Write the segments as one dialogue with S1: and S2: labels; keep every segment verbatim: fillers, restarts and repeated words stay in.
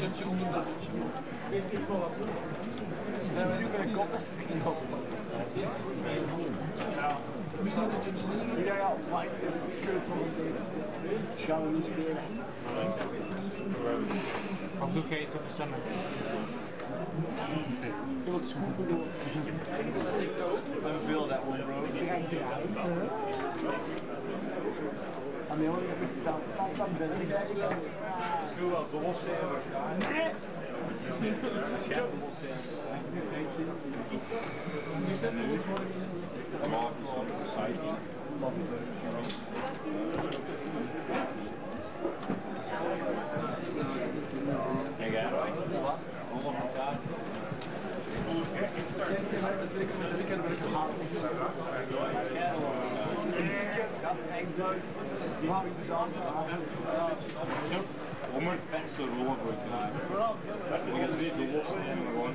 S1: touchen onder de touchen. En we hebben een kop op de knop. Ja, we staan een touchen in. Ja, ja, maar ik kan het wel een gaan we niet spelen.
S2: Of doe je iets op de stemmen?
S1: Je wilt schoenen doen. We hebben veel dat one bro. Ik ga draaien. En de jongen heb ik dan dan binnen. Doe wel bossen. Nee! Succes in dit morgen.
S3: Maakt op de site. Kijk hè, wat? Honderd jaar. Om het venster rollen voor te maken. Ik heb drie dobbels en gewoon.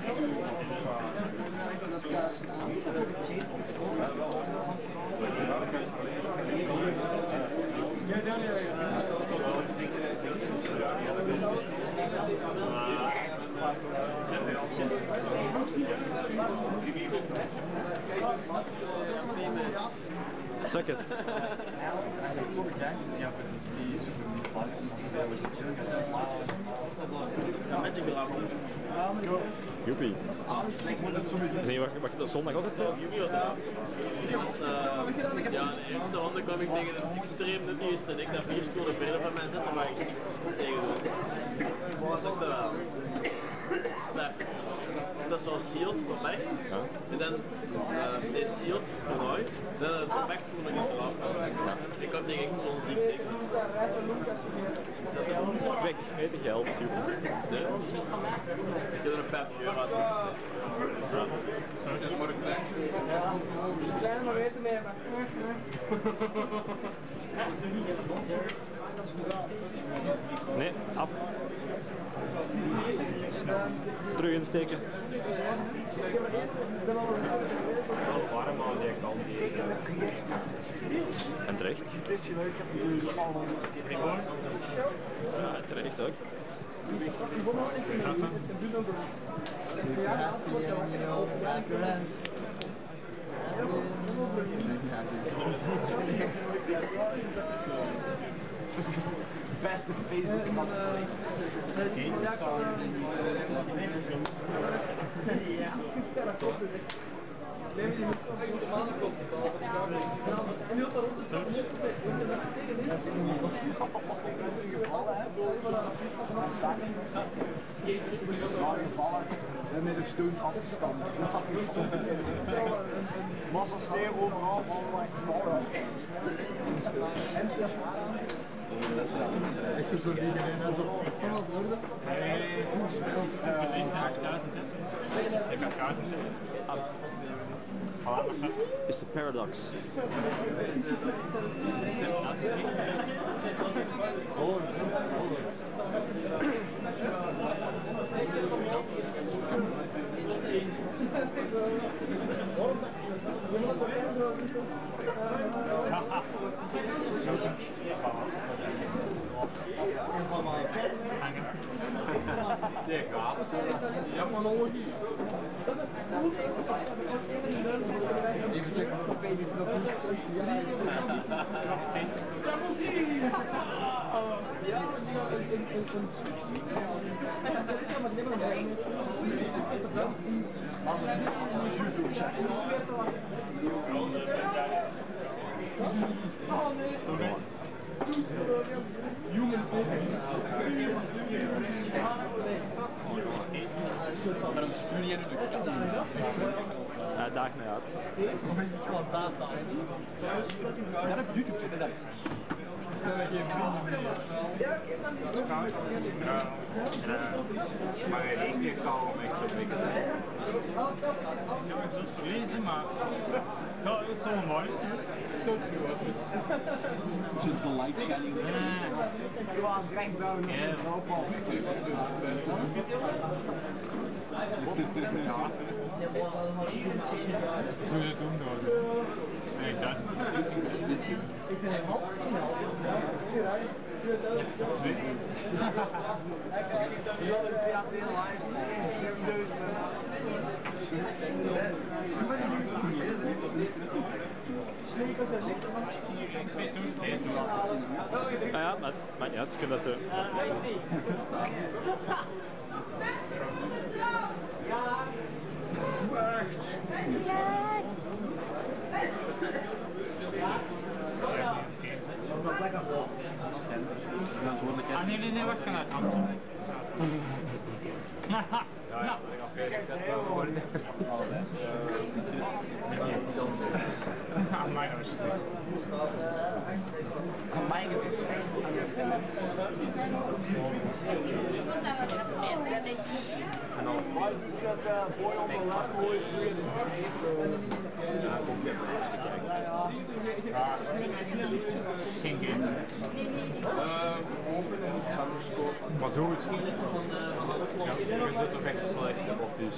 S4: Suck it.
S1: Magic Lab.
S4: Joepie. Nee, wacht, wacht, dat is zondag altijd zo?
S5: Yu-Gi-Oh! Die was, uh, ja, in de eerste ronde kwam ik tegen een extreem nuttigste en ik dat vier stoelen verder van mij zetten, maar ik niet tegen doe. Was het uh, slecht. Dat is zo'n sealed, tot echt. Ja. En dan uh, deze sealed toernooi, dan het tot echt toen ik het eraf kwam. Ik had denk ik zo'n ziek tegen.
S4: Ik krijg gesmeten geld, joepie.
S5: Nee? Ik heb er een vijftig euro uit gezet. Ja. Dat moet ik weg.
S1: Ik kan maar weten mee, maar...
S4: Nee, af. Terug insteken.
S3: Zo warm aan die kant.
S4: En terecht. Ja, terecht ook.
S1: Beste Facebook man. Ja, neem die met een maand op. En nu op de ronde staan. En met een steun afstand. Massa sneeuw overal, allerlei knallen.
S6: Echt er zo liggen in en zo. Zal dat worden?
S2: Nee, ik ben achttduizend hè. Ik ben duizend
S4: Is de paradox.
S6: Hoor,
S3: Die gaat.
S1: Ja, maar nog niet.
S6: even checken of de baby's nog niet steeds. Ja,
S1: ja, een stuk zien. Ja, maar neem maar mee. Nu is het wel zien. Als het YouTube channel. Oh nee. Human babies. Maar een studie in de kant.
S4: Ja, daag mij uit.
S1: Dat heb je YouTube channel.
S6: zijn er geen vrienden meer.
S3: Maar in één keer kalm ik zo pikken.
S2: Dat is lezen, maar ja, dat is zo mooi.
S1: Just the light shining. Gewoon drinkbouwen op een vrouwpal.
S2: Ja. Zo je het doen door. Nee, dat is
S6: Ik ben een half.
S4: Ah ja, maar maakt niet uit, je kunt dat doen.
S2: Ah nee, nee, nee, wacht, kan uit Amsterdam. Haha, nou. Ah, mijn was slecht. Mijn is slecht.
S1: En als Mike is dat uh, boy on the left, boy is doing his
S2: Geen game.
S4: Maar doe het. Ja, je zit toch echt slecht, dat is.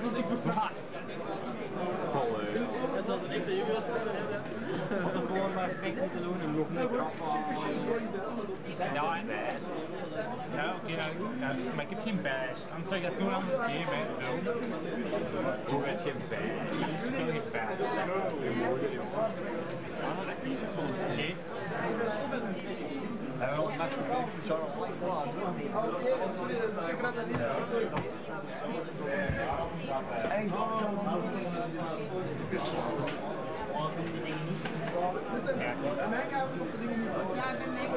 S5: Het was een echte junior-speler.
S2: Wat er gewoon maar pik moeten doen en nog niet krap. Ja, en nee. Ja, oké, okay, nou, ja, maar ik heb geen badge. Anders zou ik dat doen aan de game, hè. Doe het geen badge. Ik speel geen badge. Niet.
S6: En wel met de Charles Plaats. En dan
S7: Ja, ik ben mee.